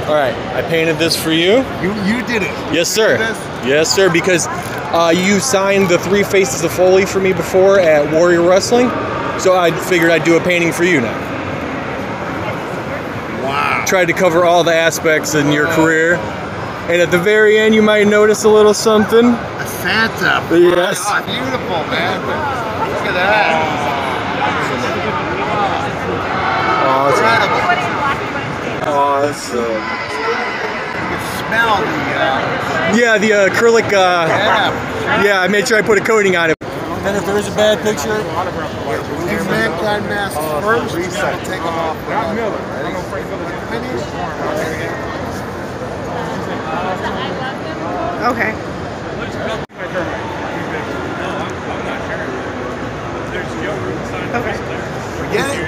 All right, I painted this for you. You did it. Yes, sir. Yes, sir. Because you signed the 3 Faces of Foley for me before at Warrior Wrestling, so I figured I'd do a painting for you now. Wow. Tried to cover all the aspects in your career, and at the very end, you might notice a little something. A Santa. Yes. Oh, beautiful, man. Look at that. Incredible. Awesome. You can smell the. Yeah, the acrylic. Yeah. I made sure I put a coating on it. Then if there is a bad picture, Do mankind masks first, and then we'll take them off. Okay. Forget it.